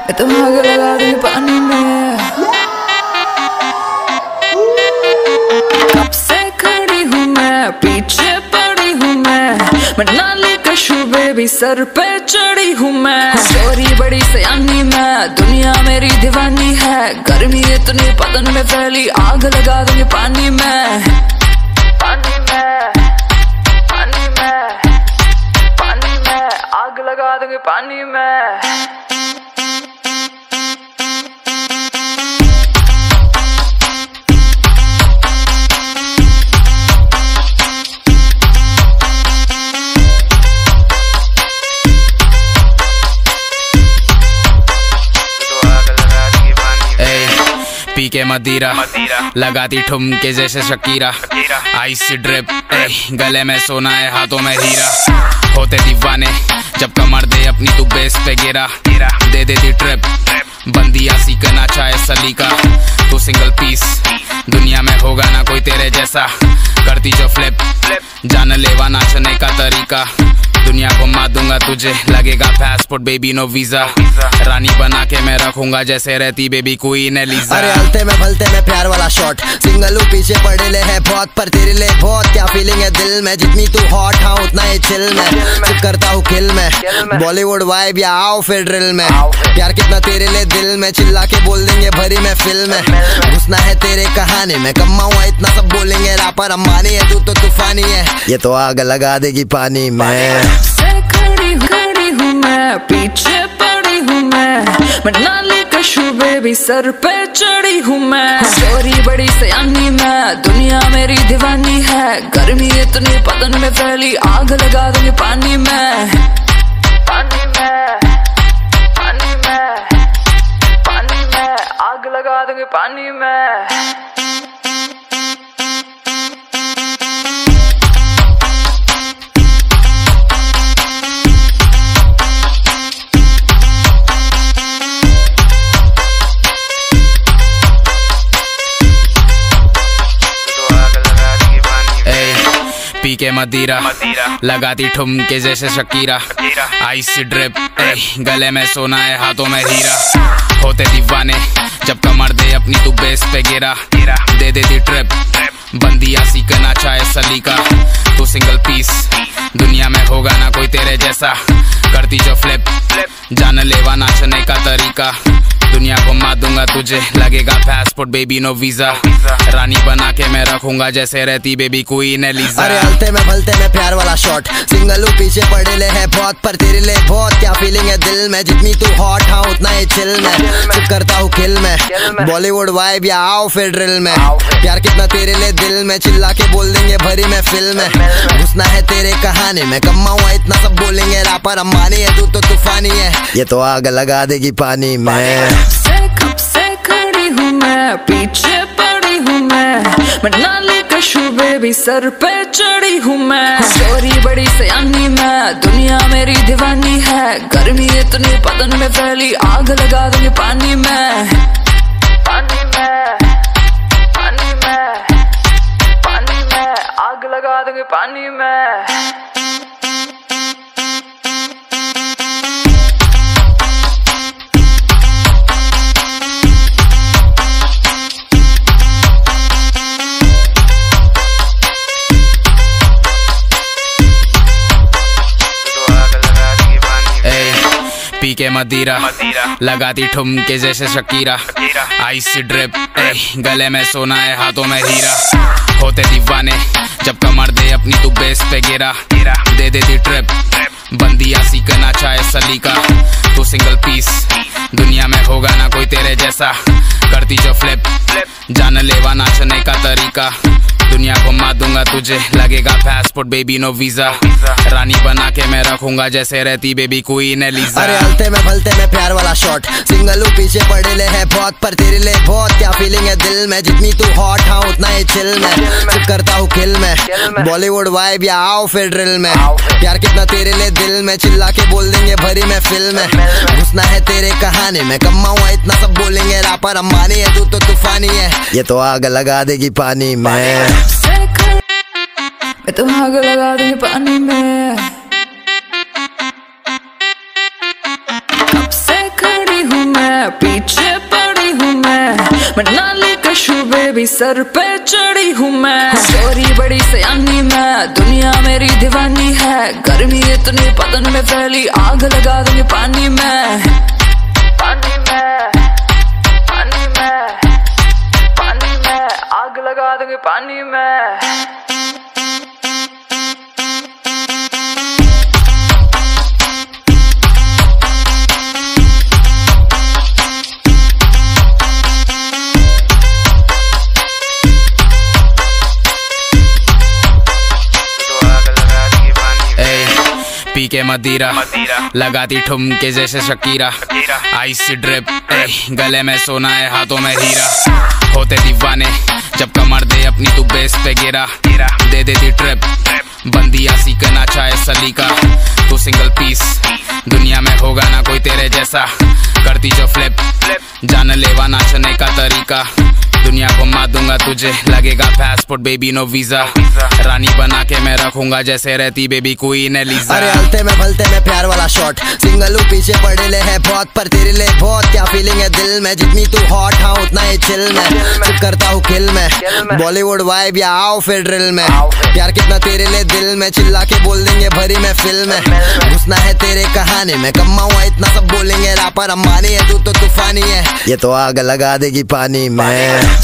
मैं तो आग लगा दूंगी पानी में। कब से खड़ी हूँ मैं, पीछे पड़ी हूँ मैं नाली का शुबे भी सर पे चढ़ी हूँ मैं। चोरी बड़ी सयानी मैं, दुनिया मेरी दीवानी है। गर्मी इतनी पतन में फैली, आग लगा दूंगी पानी में। पानी में, पानी में, पानी में, आग लगा दूंगी पानी में। पी के मदीरा लगाती ठुमके जैसे शकीरा, आइस ड्रिप गले में सोना है हाथों में हीरा। होते दीवाने जब कमर दे अपनी तू बेस पे गिरा, दे देती ट्रिप बंदिया सीखना चाहे सलीका। तू सिंगल पीस दुनिया में होगा ना कोई तेरे जैसा, करती जो फ्लिप जान लेवा नाचने का तरीका। दुनिया को मार दूंगा तुझे, लगेगा पासपोर्ट बेबी नो वीजा। रानी बना के मैं रखूंगा जैसे रहती बेबी क्वीन एलिजा। अरे हलते में भलते में प्यार वाला शॉट, सिंगल पीछे पड़े ले है बहुत, पर तेरे लिए बहुत क्या फीलिंग है दिल में। जितनी तू हॉट हाँ उतना ही चिल में, चुप करता हूँ किल में। बॉलीवुड वाइब या आओ फिर ड्रिल में, प्यार कितना तेरे लिए दिल में। चिल्ला के बोल देंगे भरी में फिल्म में, घुसना है तेरे कहानी में। कमाऊँ इतना सब बोलेंगे रापर अंबानी है, तू तो तूफानी है, ये तो आग लगा देगी पानी में। खड़ी हूँ मैं, पीछे पड़ी हूँ मैं नाली का शुबे भी सर पे चढ़ी हूँ मैं। चोरी बड़ी सयानी मैं, दुनिया मेरी दीवानी है। गर्मी इतनी पतन में फैली, आग लगा दूंगी पानी में। पानी में, पानी में, पानी में, आग लगा दूंगी पानी में। पी के मदीरा लगाती ठुमके जैसे शकीरा, आइस ड्रिप गले में सोना है हाथों में हीरा। होते दीवाने जब कमर दे अपनी तू बेस पे गिरा, दे देती ट्रिप बंदिया सीखना चाहे सलीका। तू सिंगल पीस दुनिया में होगा ना कोई तेरे जैसा, करती जो फ्लिप जान लेवा नाचने का तरीका। दुनिया को मार दूंगा तुझे, लगेगा पासपोर्ट बेबी नो वीजा। रानी बना के मैं रखूंगा जैसे रहती बेबी क्वीन एलिजा। अरे हलते में भलते में प्यार वाला शॉट, सिंगल पीछे पड़े ले है बहुत, पर तेरे लिए बहुत क्या फीलिंग है दिल में। जितनी तू हॉट हाँ उतना ही चिल में, चुप करता हूँ किल में। बॉलीवुड वाइब या आओ फिर ड्रिल में, प्यार कितना तेरे लिए दिल में। चिल्ला के बोल देंगे भरी में फिल्म में, घुसना है तेरे कहानी में। कमाऊँ इतना सब बोलेंगे रापर अंबानी है, तू तो तूफानी है, ये तो आग लगा देगी पानी में। कब से खड़ी हूँ मैं, पीछे पड़ी हूँ मैं नाली का शुबे भी सर पे चढ़ी हूँ मैं। चोरी बड़ी सयानी मैं, दुनिया मेरी दीवानी है। गर्मी इतनी पतन में फैली, आग लगा दूंगी पानी में। पानी में, पानी में, पानी में, आग लगा दूंगी पानी में। पी के मदीरा लगाती ठुमके जैसे शकीरा, आइस ड्रिप गले में सोना है हाथों में हीरा। होते दीवाने जब कमर दे अपनी तू बेस पे गिरा, दे देती ट्रिप बंदिया सीखना चाहे सलीका। तू सिंगल पीस दुनिया में होगा ना कोई तेरे जैसा, करती जो फ्लिप जान लेवा नाचने का तरीका। दुनिया को मार दूंगा तुझे, लगेगा पासपोर्ट बेबी नो वीजा। रानी बना के मैं रखूंगा जैसे रहती बेबी क्वीन एलिजा। अरे हलते में भलते में प्यार वाला शॉट, सिंगल पीछे पड़े ले है बहुत, पर तेरे लिए बहुत क्या फीलिंग है दिल में। जितनी तू हॉट हाँ उतना ही चिल में, चुप करता हूँ किल में। बॉलीवुड वाइब या आओ फिर ड्रिल में, प्यार कितना तेरे लिए दिल में। चिल्ला के बोल देंगे भरी में फिल्म में, घुसना है तेरे कहानी में। कमाऊँ इतना सब बोलेंगे रापर अंबानी है, तू तो तूफानी है, ये तो आग लगा देगी पानी में। मैं तो आग लगा दूंगी पानी में। कब से खड़ी हूँ मैं, पीछे पड़ी हूँ मैं नाली कशू बेबी सर पे चढ़ी हूँ मैं चोरी बड़ी सयानी मैं दुनिया मेरी दीवानी है गर्मी इतनी पतन में फैली आग लगा दूंगी पानी में पानी में पानी में पानी में आग लगा दूंगी पानी में पी के मदीरा लगाती ठुमके जैसे शकीरा आइस ड्रिप गले में सोना है हाथों में हीरा होते दीवाने जब कमर दे अपनी तू बेस पे गिरा दे देती ट्रिप बंदिया सीखना चाहे सलीका तू सिंगल पीस दुनिया में होगा ना कोई तेरे जैसा करती जो फ्लिप जान लेवा नाचने का तरीका दुनिया घुमा दूंगा तुझे लगेगा पासपोर्ट बेबी नो वीजा रानी बना के मैं रखूंगा जैसे रहती बेबी क्वीन एलिजा अरे हलते में भलते में प्यार वाला शॉट सिंगल पीछे पड़े ले है बहुत पर तेरे लिए बहुत क्या फीलिंग है दिल में जितनी तू हॉट हाँ उतना ही चिल में चुप करता हूँ किल में बॉलीवुड वाइब या आओ फिर ड्रिल में प्यार कितना तेरे लिए दिल में चिल्ला के बोल देंगे भरी में फिल्म में घुसना है तेरे कहानी में कमाऊंगा इतना सब बोलेंगे रापर अंबानी है तू तो तूफानी है ये तो आग लगा देगी पानी में